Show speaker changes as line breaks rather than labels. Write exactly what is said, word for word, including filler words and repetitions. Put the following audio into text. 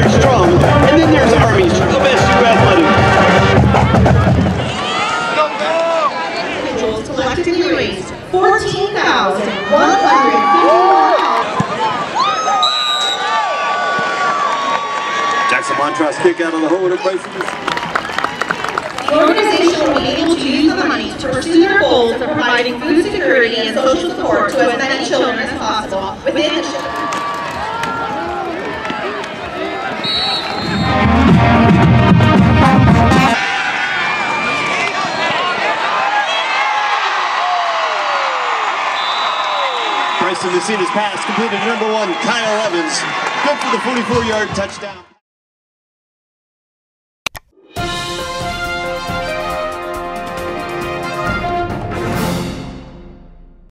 there's Drum, and then there's Army. So the best you athletics.
Individuals collectively raised fourteen thousand one hundred fifty-one dollars.
Jackson Montross kick out of the hole.
The organization will be able to use the money to pursue their goals of providing food security and social support to as many children as possible within the children.
Bryson Messina's pass completed to number one, Kyle Evans. Good for the forty-four yard touchdown.